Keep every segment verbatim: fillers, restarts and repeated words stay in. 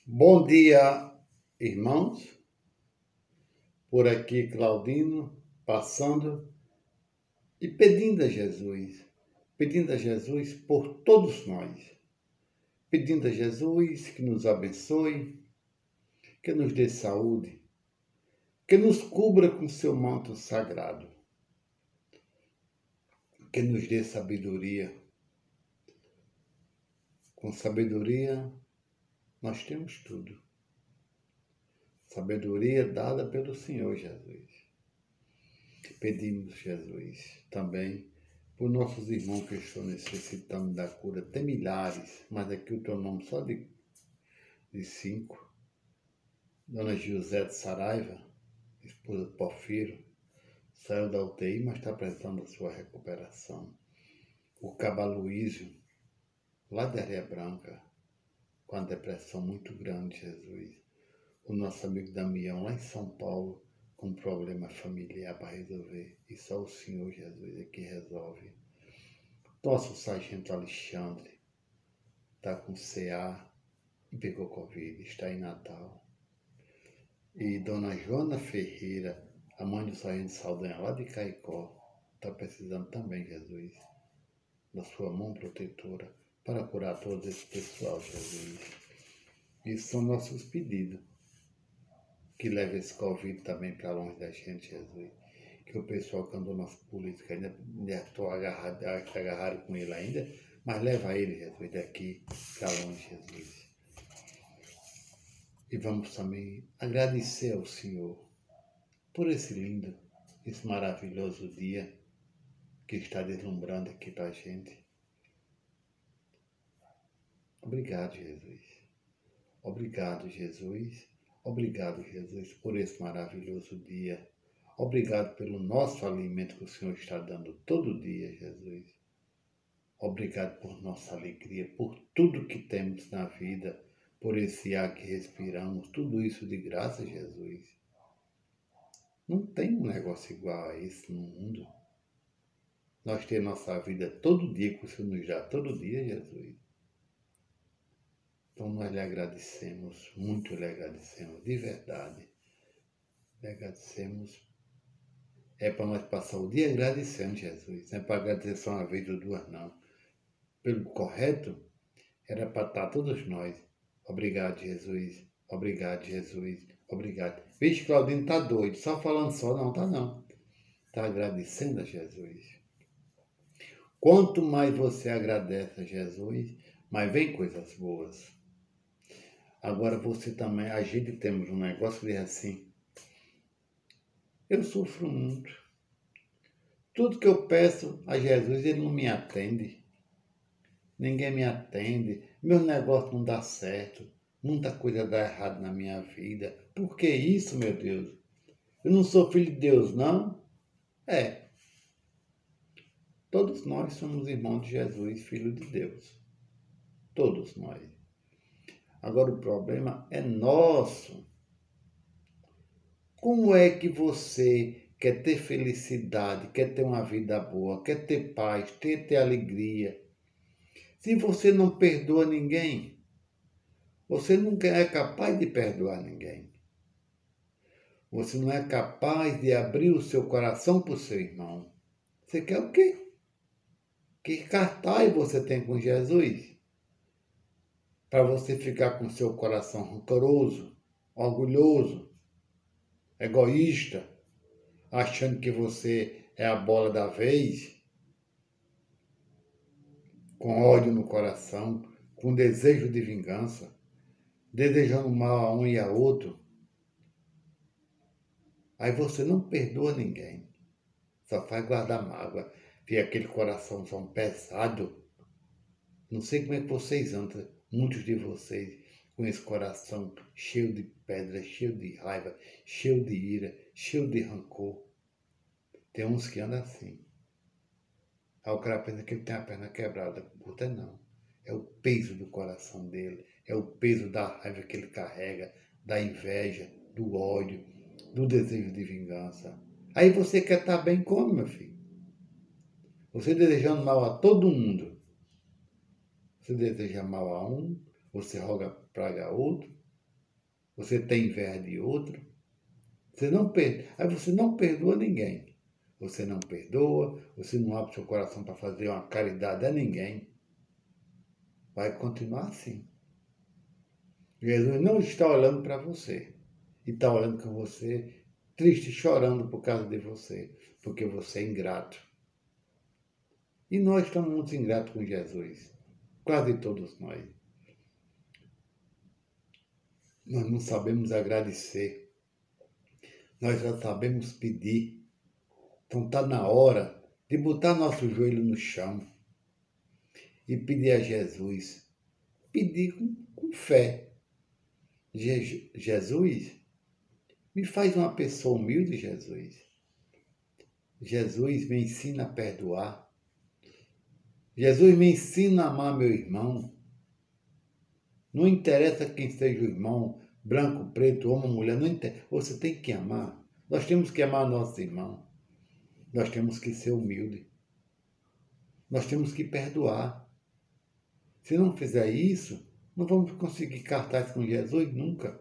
Bom dia, irmãos. Por aqui, Claudino, passando e pedindo a Jesus, pedindo a Jesus por todos nós, pedindo a Jesus que nos abençoe, que nos dê saúde, que nos cubra com seu manto sagrado, que nos dê sabedoria. Com sabedoria, nós temos tudo. Sabedoria dada pelo Senhor Jesus. Pedimos, Jesus, também por nossos irmãos que estão necessitando da cura. Tem milhares, mas aqui o teu nome só de, de cinco. Dona José Saraiva, esposa do Porfiro, saiu da U T I, mas está precisando da sua recuperação. O Caba Luísio, lá de Areia Branca, com a depressão muito grande, Jesus. O nosso amigo Damião, lá em São Paulo, com um problema familiar para resolver. E só o Senhor Jesus é que resolve. Nosso sargento Alexandre está com C A e pegou Covid, está em Natal. E Dona Joana Ferreira, a mãe do sargento Saldanha, lá de Caicó, está precisando também, Jesus, da sua mão protetora para curar todo esse pessoal, Jesus. Esses são nossos pedidos. Que leve esse Covid também para longe da gente, Jesus. Que o pessoal que andou nas políticas ainda estou agarrado, agarrado com ele ainda, mas leva ele, Jesus, daqui para longe, Jesus. E vamos também agradecer ao Senhor por esse lindo, esse maravilhoso dia que está deslumbrando aqui para a gente. Obrigado, Jesus. Obrigado, Jesus. Obrigado, Jesus, por esse maravilhoso dia. Obrigado pelo nosso alimento que o Senhor está dando todo dia, Jesus. Obrigado por nossa alegria, por tudo que temos na vida, por esse ar que respiramos, tudo isso de graça, Jesus. Não tem um negócio igual a esse no mundo. Nós temos nossa vida todo dia, que o Senhor nos dá todo dia, Jesus. Então nós lhe agradecemos, muito lhe agradecemos, de verdade. Lhe agradecemos. É para nós passar o dia agradecendo, Jesus. Não é para agradecer só uma vez ou duas, não. Pelo correto, era para estar todos nós. Obrigado, Jesus. Obrigado, Jesus. Obrigado. Vixe, Claudino está doido, só falando só. Não, tá não. Está agradecendo a Jesus. Quanto mais você agradece a Jesus, mais vem coisas boas. Agora você também, a gente temos um negócio que diz assim, eu sofro muito. Tudo que eu peço a Jesus, Ele não me atende. Ninguém me atende. Meu negócio não dá certo. Muita coisa dá errado na minha vida. Por que isso, meu Deus? Eu não sou filho de Deus, não? É. Todos nós somos irmãos de Jesus, filho de Deus. Todos nós. Agora o problema é nosso. Como é que você quer ter felicidade, quer ter uma vida boa, quer ter paz, quer ter alegria, se você não perdoa ninguém? Você nunca é capaz de perdoar ninguém. Você não é capaz de abrir o seu coração para o seu irmão. Você quer o quê? Que cartaz você tem com Jesus? Para você ficar com o seu coração rancoroso, orgulhoso, egoísta, achando que você é a bola da vez, com ódio no coração, com desejo de vingança, desejando mal a um e a outro. Aí você não perdoa ninguém, só faz guardar mágoa, tem aquele coração tão pesado. Não sei como é que vocês andam, muitos de vocês, com esse coração cheio de pedra, cheio de raiva, cheio de ira, cheio de rancor. Tem uns que andam assim. Aí o cara pensa que ele tem a perna quebrada. Puta, não. É o peso do coração dele, é o peso da raiva que ele carrega, da inveja, do ódio, do desejo de vingança. Aí você quer estar bem como, meu filho? Você desejando mal a todo mundo. Você deseja mal a um, você roga praga a outro, Você tem inveja de outro? Você não per... Aí você não perdoa ninguém. Você não perdoa, você não abre seu coração para fazer uma caridade a ninguém. Vai continuar assim. Jesus não está olhando para você. E está olhando com você, triste, chorando por causa de você. Porque você é ingrato. E nós estamos muito ingratos com Jesus. Quase todos nós. Nós não sabemos agradecer. Nós já sabemos pedir. Então está na hora de botar nosso joelho no chão e pedir a Jesus. Pedir com, com fé. Je, Jesus, me faz uma pessoa humilde, Jesus. Jesus, me ensina a perdoar. Jesus, me ensina a amar meu irmão. Não interessa quem seja o irmão, branco, preto, homem, mulher, não interessa. Você tem que amar. Nós temos que amar nosso irmão. Nós temos que ser humilde. Nós temos que perdoar. Se não fizer isso, não vamos conseguir cartaz com Jesus nunca.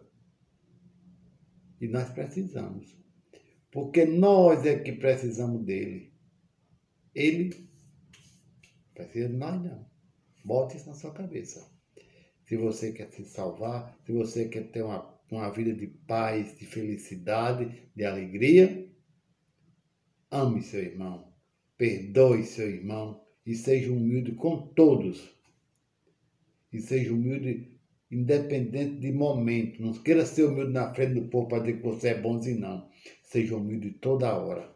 E nós precisamos. Porque nós é que precisamos dele. Ele precisa de nós não. Bote isso na sua cabeça. Se você quer se salvar, se você quer ter uma, uma vida de paz, de felicidade, de alegria, ame seu irmão, perdoe seu irmão e seja humilde com todos. E seja humilde independente de momento. Não queira ser humilde na frente do povo para dizer que você é bonzinho, não. Seja humilde toda hora.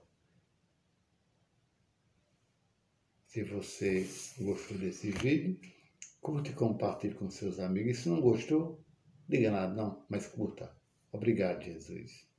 Se você gostou desse vídeo, curte e compartilhe com seus amigos. E se não gostou, diga nada não, mas curta. Obrigado, Jesus.